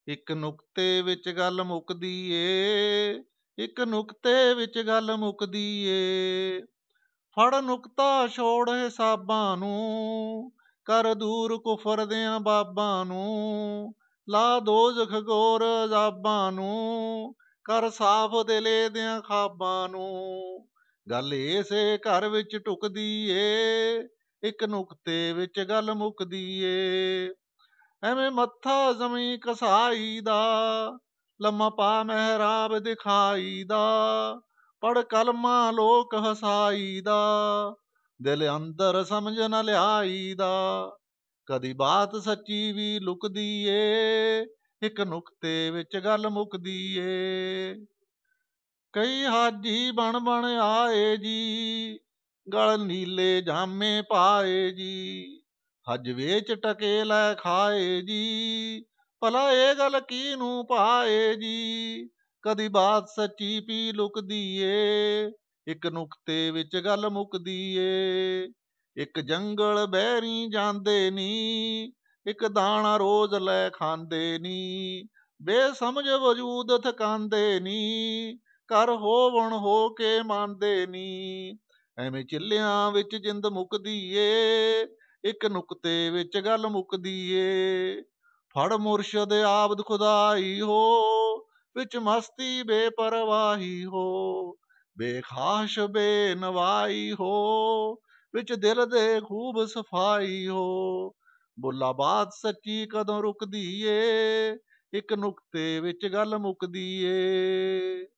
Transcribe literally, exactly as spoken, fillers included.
ਇੱਕ ਨੁਕਤੇ ਵਿੱਚ ਗੱਲ ਮੁੱਕਦੀ ਏ, ਇੱਕ ਨੁਕਤੇ ਵਿੱਚ ਗੱਲ ਮੁੱਕਦੀ ਏ। ਫੜ ਨੁਕਤਾ ਛੋੜ ਹਿਸਾਬਾਂ ਨੂੰ, ਕਰ ਦੂਰ ਕੁਫਰ ਦਿਆਂ ਬਾਬਾਂ ਨੂੰ, ਲਾ ਦੋਜ਼ਖ ਗੌਰ ਅਜ਼ਾਬਾਂ ਨੂੰ, ਕਰ ਸਾਫ਼ ਦਿਲੇ ਦਿਆਂ ਖਾਬਾਂ ਨੂੰ। ਗੱਲ ਏਸੇ ਘਰ ਵਿੱਚ ਟੁਕਦੀ ਏ, ਇੱਕ ਨੁਕਤੇ ਵਿੱਚ ਗੱਲ ਮੁੱਕਦੀ ਏ। ਐਵੇਂ ਮੱਥਾ ਜ਼ਮੀਂ ਕਸਾਈ ਦਾ, ਲੰਮਾ ਪਾ ਮਹਿਰਾਬ ਦਿਖਾਈ ਦਾ, ਪੜ ਕਲਮਾ ਲੋਕ ਹਸਾਈ ਦਾ, ਦਿਲ ਅੰਦਰ ਸਮਝ ਨਾ ਲਿਆਈ ਦਾ। ਕਦੀ ਬਾਤ ਸੱਚੀ ਵੀ ਲੁਕਦੀ ਏ, ਇੱਕ ਨੁਕਤੇ ਵਿੱਚ ਗੱਲ ਮੁੱਕਦੀ ਏ। ਕਈ ਹਾਜੀ ਬਣ ਬਣ ਆਏ ਜੀ, ਗਲ ਨੀਲੇ ਜਾਮੇ ਪਾਏ ਜੀ, ਹਜ ਵੇਚ ਟਕੇ ਲੈ ਖਾਏ ਜੀ, ਭਲਾ ਇਹ ਗੱਲ ਕਿਹਨੂੰ ਭਾਏ ਜੀ। ਕਦੀ ਬਾਤ ਸੱਚੀ ਵੀ ਲੁਕਦੀ ਏ, ਇੱਕ ਨੁਕਤੇ ਵਿੱਚ ਗੱਲ ਮੁੱਕਦੀ ਏ। ਇੱਕ ਜੰਗਲ ਬਹਿਰੀ ਜਾਂਦੇ ਨੀ, ਇੱਕ ਦਾਣਾ ਰੋਜ਼ ਲੈ ਖਾਂਦੇ ਨੀ, ਬੇਸਮਝ ਵਜੂਦ ਥਕਾਂਦੇ ਨੀ, ਘਰ ਹੋਵਣ ਹੋ ਕੇ ਮੰਨਦੇ ਨੀ। ਐਵੇਂ ਚਿੱਲਿਆਂ ਵਿੱਚ ਜਿੰਦ ਮੁੱਕਦੀ ਏ, ਇੱਕ ਨੁਕਤੇ ਵਿੱਚ ਗੱਲ ਮੁੱਕਦੀ ਏ। ਫੜ ਮੁਰਸ਼ਦ ਆਬਦ ਖੁਦਾਈ ਹੋ, ਵਿੱਚ ਮਸਤੀ ਬੇਪਰਵਾਹੀ ਹੋ, ਬੇਖਾਸ਼ ਬੇਨਵਾਈ ਹੋ, ਵਿੱਚ ਦਿਲ ਦੇ ਖੂਬ ਸਫਾਈ ਹੋ। ਬੁੱਲਾ ਬਾਤ ਸੱਚੀ ਕਦੋਂ ਰੁਕਦੀ ਏ, ਇੱਕ ਨੁਕਤੇ ਵਿੱਚ ਗੱਲ ਮੁੱਕਦੀ ਏ।